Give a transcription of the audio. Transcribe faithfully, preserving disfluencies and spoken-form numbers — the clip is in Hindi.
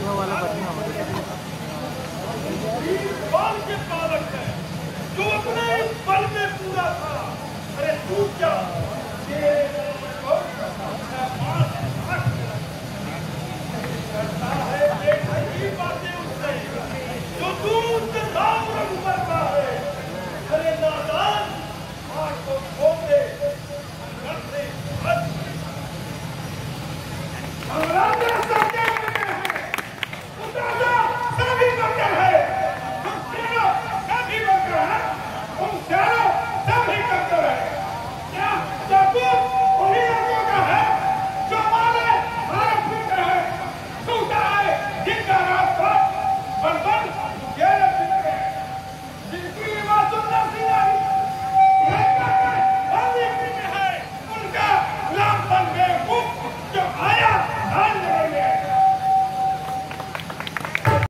वाला बढ़िया बाल के पालक है जो अपने बल में पूरा था। अरे तू क्या करता है